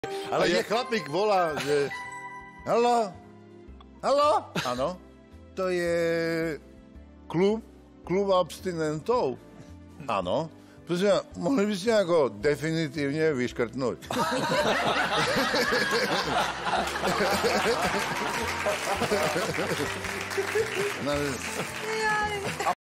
Ale je chlapík volá, že... Haló? Haló? Áno. To je klub abstinentov. Áno. Prosím, mohli by ste ako definitívne vyškrtnúť? No,